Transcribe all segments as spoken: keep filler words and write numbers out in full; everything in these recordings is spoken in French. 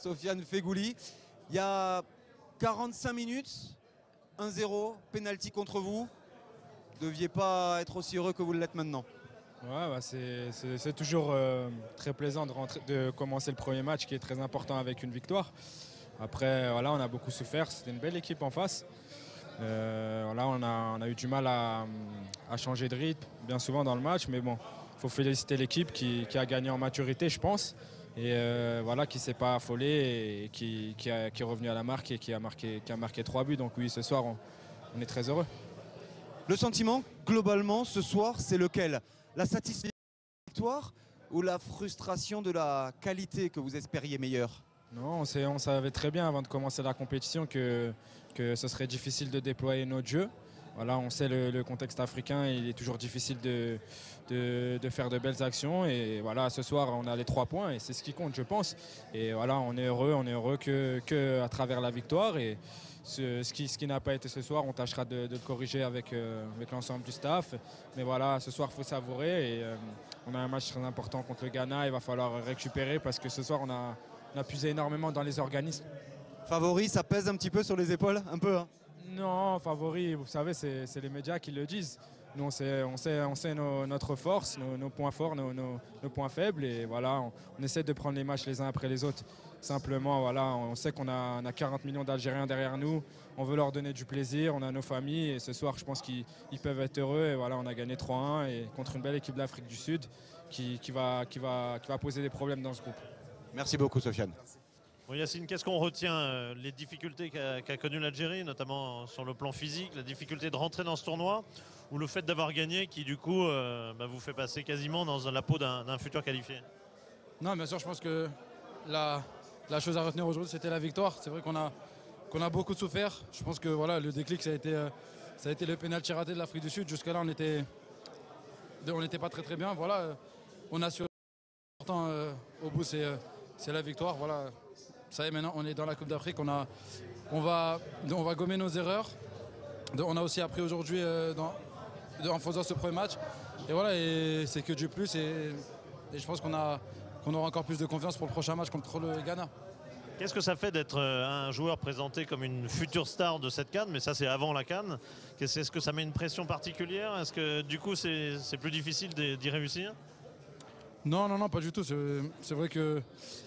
Sofiane Feghouli. Il y a quarante-cinq minutes, un zéro, penalty contre vous. Vous ne deviez pas être aussi heureux que vous l'êtes maintenant. Ouais, bah c'est toujours euh, très plaisant de, rentrer, de commencer le premier match qui est très important avec une victoire. Après, voilà, on a beaucoup souffert. C'était une belle équipe en face. Euh, voilà, on, a, on a eu du mal à, à changer de rythme bien souvent dans le match. Mais bon, il faut féliciter l'équipe qui, qui a gagné en maturité, je pense. Et euh, voilà, qui ne s'est pas affolé et qui, qui, a, qui est revenu à la marque et qui a marqué, qui a marqué trois buts. Donc oui, ce soir, on, on est très heureux. Le sentiment, globalement, ce soir, c'est lequel? La satisfaction de la victoire ou la frustration de la qualité que vous espériez meilleure? Non, on, sait, on savait très bien avant de commencer la compétition que, que ce serait difficile de déployer notre jeu. Voilà, on sait le, le contexte africain, il est toujours difficile de, de, de faire de belles actions. Et voilà, ce soir, on a les trois points et c'est ce qui compte, je pense. Et voilà, on est heureux, on est heureux que, que à travers la victoire. Et ce, ce qui, ce qui n'a pas été ce soir, on tâchera de, de le corriger avec, euh, avec l'ensemble du staff. Mais voilà, ce soir, il faut savourer. Et euh, on a un match très important contre le Ghana. Il va falloir récupérer parce que ce soir, on a, on a puisé énormément dans les organismes. Favori, ça pèse un petit peu sur les épaules? Un peu, hein? Non, favori, vous savez, c'est les médias qui le disent. Nous, on sait, on sait, on sait nos, notre force, nos, nos points forts, nos, nos, nos points faibles. Et voilà, on, on essaie de prendre les matchs les uns après les autres. Simplement, voilà, on sait qu'on a, on a quarante millions d'Algériens derrière nous. On veut leur donner du plaisir, on a nos familles. Et ce soir, je pense qu'ils peuvent être heureux. Et voilà, on a gagné trois un et contre une belle équipe d'Afrique du Sud qui, qui, va, qui, va, qui va poser des problèmes dans ce groupe. Merci beaucoup, Sofiane. Bon, Yacine, qu'est-ce qu'on retient euh, les difficultés qu'a qu'a connues l'Algérie, notamment sur le plan physique, la difficulté de rentrer dans ce tournoi, ou le fait d'avoir gagné qui, du coup, euh, bah, vous fait passer quasiment dans la peau d'un futur qualifié? Non, bien sûr, je pense que la, la chose à retenir aujourd'hui, c'était la victoire. C'est vrai qu'on a, qu'on a beaucoup souffert. Je pense que voilà, le déclic, ça a été, euh, ça a été le pénalty raté de l'Afrique du Sud. Jusqu'à là, on était, on n'était pas très très bien. Voilà, euh, on a su. L'important euh, au bout, c'est euh, la victoire. Voilà. Ça y est, maintenant on est dans la Coupe d'Afrique, on, a, on, va, on va gommer nos erreurs. On a aussi appris aujourd'hui euh, en faisant ce premier match. Et voilà, et c'est que du plus. Et, et je pense qu'on qu'on aura encore plus de confiance pour le prochain match contre le Ghana. Qu'est-ce que ça fait d'être un joueur présenté comme une future star de cette CAN? Mais ça, c'est avant la CAN. Est-ce que ça met une pression particulière? Est-ce que du coup, c'est plus difficile d'y réussir? Non, non, non, pas du tout. C'est vrai que.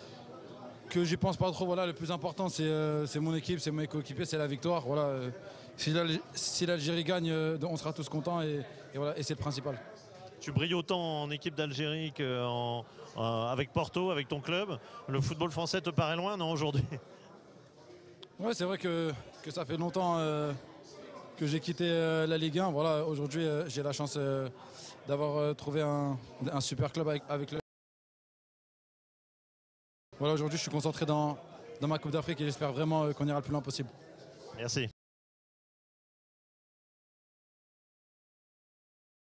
que j'y pense pas trop. Voilà, le plus important, c'est euh, mon équipe, c'est mes coéquipiers, c'est la victoire. Voilà, euh, si l'Algérie gagne, euh, on sera tous contents et, et, voilà, et c'est le principal. Tu brilles autant en équipe d'Algérie qu'avec euh, Porto, avec ton club. Le football français te paraît loin, non, aujourd'hui? Ouais, c'est vrai que, que ça fait longtemps euh, que j'ai quitté euh, la Ligue un. Voilà, aujourd'hui, euh, j'ai la chance euh, d'avoir euh, trouvé un, un super club avec, avec le. Voilà, aujourd'hui, je suis concentré dans, dans ma Coupe d'Afrique et j'espère vraiment qu'on ira le plus loin possible. Merci.